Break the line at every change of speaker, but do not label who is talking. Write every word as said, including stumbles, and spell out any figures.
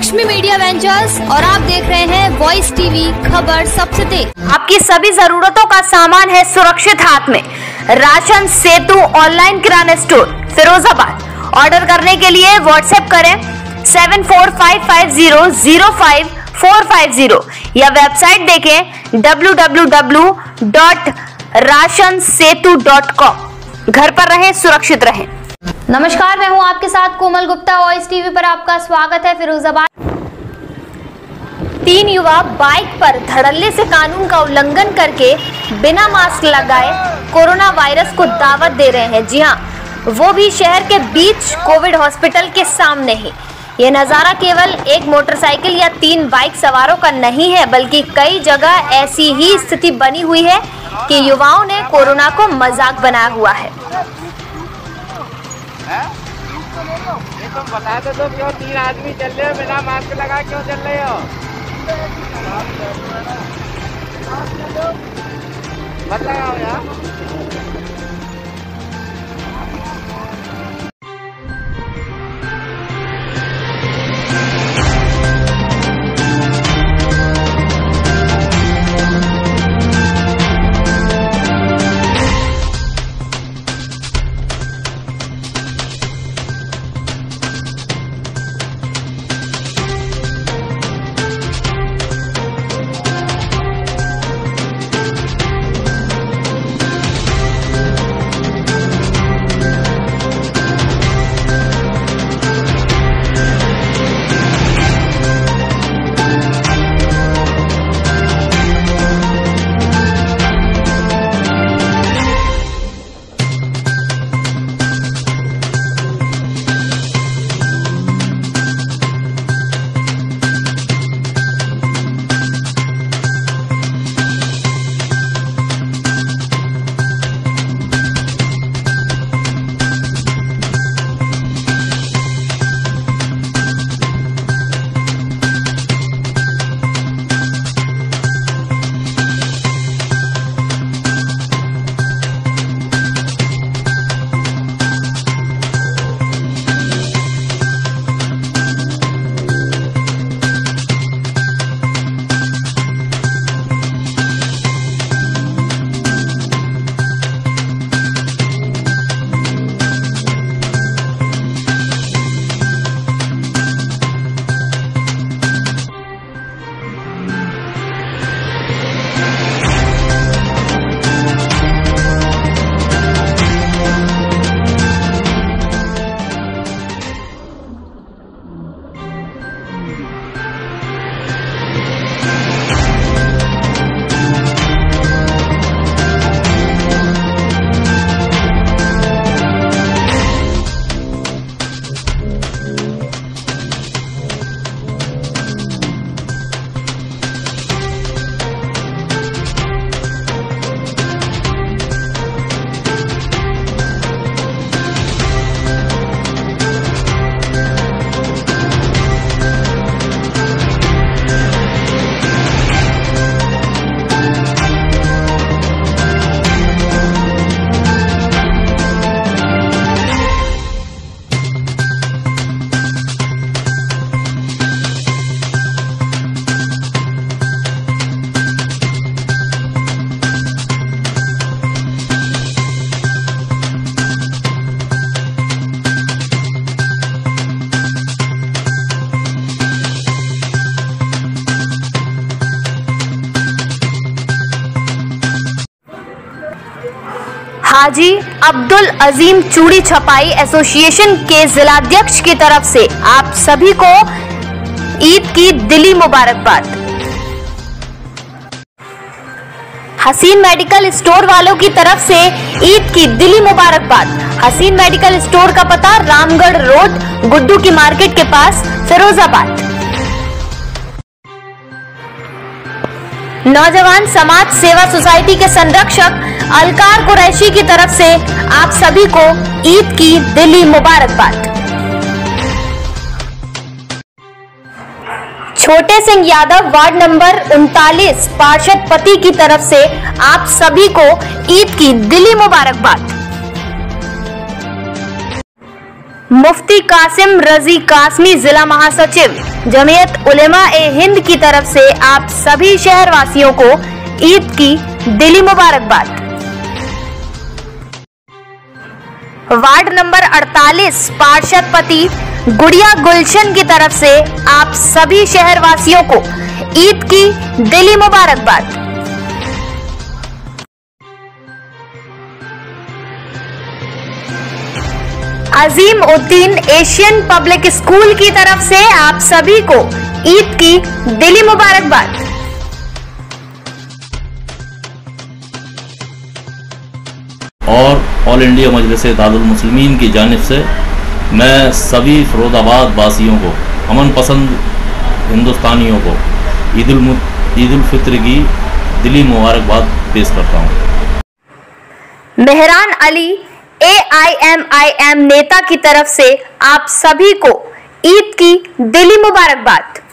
Lakshmi media ventures और आप देख रहे हैं वॉइस टीवी, खबर सबसे तेज।
आपकी सभी जरूरतों का सामान है सुरक्षित हाथ में। Ration Setu online kirana store, Firozabad. Order करने के लिए व्हाट्सएप करें seven four five five zero zero five four five zero या वेबसाइट देखें W W W dot Ration Setu dot com. घर पर रहें, सुरक्षित रहें।
नमस्कार, मैं हूं आपके साथ कोमल गुप्ता। वॉइस टीवी पर आपका स्वागत है। फिरोजाबाद तीन युवा बाइक पर धड़ल्ले से कानून का उल्लंघन करके बिना मास्क लगाए कोरोना वायरस को दावत दे रहे हैं। जी हां, वो भी शहर के बीच कोविड हॉस्पिटल के सामने ही। ये नज़ारा केवल एक मोटरसाइकिल या तीन बाइक सवारों का नहीं है, बल्कि कई जगह ऐसी ही स्थिति बनी हुई है कि युवाओं ने कोरोना को मजाक बनाया हुआ है।
ये तुम बता दो तो क्यों तीन आदमी चल रहे हो बिना मास्क लगा, क्यों चल रहे हो? मत लगाओ यार।
हाजी अब्दुल अजीम चूड़ी छपाई एसोसिएशन के जिलाध्यक्ष की तरफ से आप सभी को ईद की दिली मुबारकबाद। हसीन मेडिकल स्टोर वालों की तरफ से ईद की दिली मुबारकबाद। हसीन मेडिकल स्टोर का पता रामगढ़ रोड, गुड्डू की मार्केट के पास, फिरोजाबाद। नौजवान समाज सेवा सोसाइटी के संरक्षक अलकार कुरैशी की तरफ से आप सभी को ईद की दिली मुबारकबाद। छोटे सिंह यादव वार्ड नंबर उनतालीस पार्षद पति की तरफ से आप सभी को ईद की दिली मुबारकबाद। मुफ्ती कासिम रजी कासमी जिला महासचिव जमीयत उलेमा ए हिंद की तरफ से आप सभी शहरवासियों को ईद की दिली मुबारकबाद। वार्ड नंबर अड़तालीस पार्षद पति गुड़िया गुलशन की तरफ से आप सभी शहरवासियों को ईद की दिली मुबारकबाद। Azimuddin Asian public school की तरफ से आप सभी को ईद की दिली मुबारकबाद।
और ऑल इंडिया मजलिस इत्तेहादुल मुस्लिमीन की जानिब से मैं सभी फिरोजाबाद वासियों को, अमन पसंद हिंदुस्तानियों को ईद उल ईद उल फित्र की दिली मुबारकबाद पेश करता हूँ।
Mehran Ali A I M I M नेता की तरफ से आप सभी को ईद की दिली मुबारकबाद।